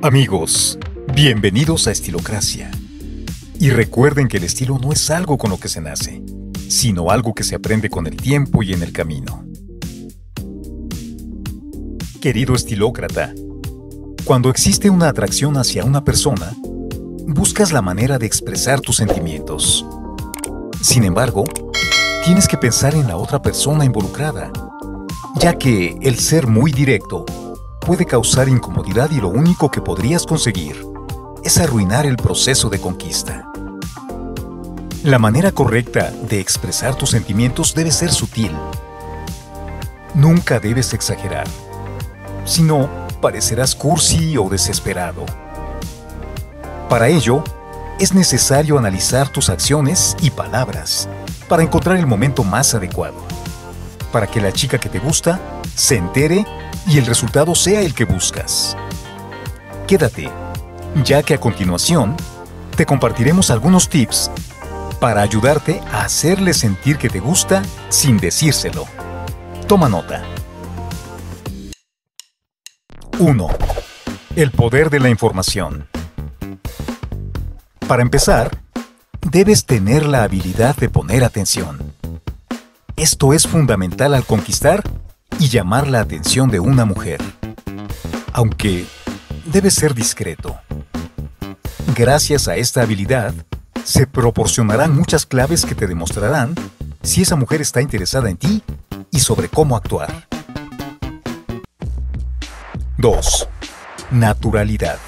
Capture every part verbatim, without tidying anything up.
Amigos, bienvenidos a Estilocracia. Y recuerden que el estilo no es algo con lo que se nace, sino algo que se aprende con el tiempo y en el camino. Querido estilócrata, cuando existe una atracción hacia una persona, buscas la manera de expresar tus sentimientos. Sin embargo, tienes que pensar en la otra persona involucrada, ya que el ser muy directo puede causar incomodidad y lo único que podrías conseguir es arruinar el proceso de conquista. La manera correcta de expresar tus sentimientos debe ser sutil. Nunca debes exagerar, si no, parecerás cursi o desesperado. Para ello, es necesario analizar tus acciones y palabras para encontrar el momento más adecuado, para que la chica que te gusta se entere y el resultado sea el que buscas. Quédate, ya que a continuación te compartiremos algunos tips para ayudarte a hacerle sentir que te gusta sin decírselo. Toma nota. uno. El poder de la información. Para empezar, debes tener la habilidad de poner atención. Esto es fundamental al conquistar y llamar la atención de una mujer. Aunque debes ser discreto. Gracias a esta habilidad, se proporcionarán muchas claves que te demostrarán si esa mujer está interesada en ti y sobre cómo actuar. dos. Naturalidad.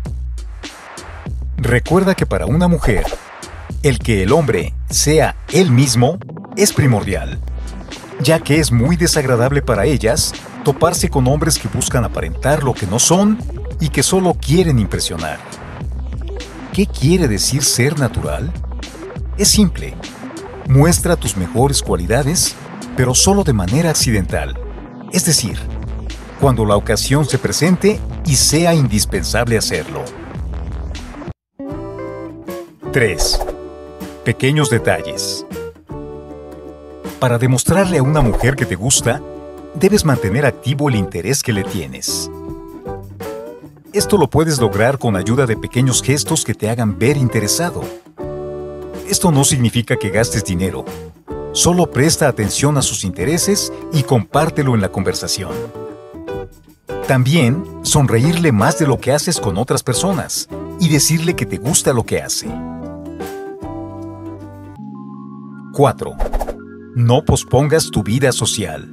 Recuerda que para una mujer, el que el hombre sea él mismo es primordial, ya que es muy desagradable para ellas toparse con hombres que buscan aparentar lo que no son y que solo quieren impresionar. ¿Qué quiere decir ser natural? Es simple. Muestra tus mejores cualidades, pero solo de manera accidental. Es decir, cuando la ocasión se presente y sea indispensable hacerlo. tres. Pequeños detalles. Para demostrarle a una mujer que te gusta, debes mantener activo el interés que le tienes. Esto lo puedes lograr con ayuda de pequeños gestos que te hagan ver interesado. Esto no significa que gastes dinero. Solo presta atención a sus intereses y compártelo en la conversación. También, sonreírle más de lo que haces con otras personas y decirle que te gusta lo que hace. cuatro. No pospongas tu vida social.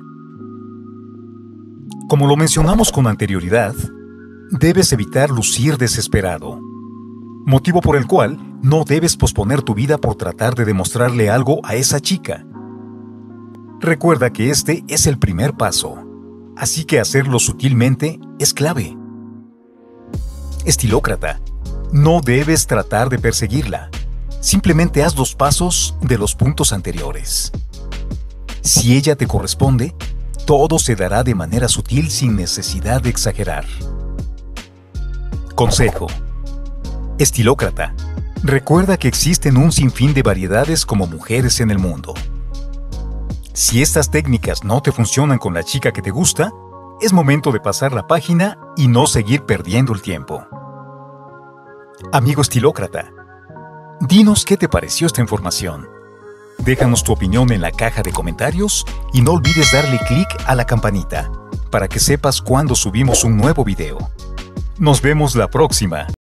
Como lo mencionamos con anterioridad, debes evitar lucir desesperado, motivo por el cual no debes posponer tu vida por tratar de demostrarle algo a esa chica. Recuerda que este es el primer paso, así que hacerlo sutilmente es clave. Estilócrata, no debes tratar de perseguirla. Simplemente haz dos pasos de los puntos anteriores. Si ella te corresponde, todo se dará de manera sutil sin necesidad de exagerar. Consejo. Estilócrata, recuerda que existen un sinfín de variedades como mujeres en el mundo. Si estas técnicas no te funcionan con la chica que te gusta, es momento de pasar la página y no seguir perdiendo el tiempo. Amigo estilócrata, dinos qué te pareció esta información. Déjanos tu opinión en la caja de comentarios y no olvides darle clic a la campanita para que sepas cuando subimos un nuevo video. Nos vemos la próxima.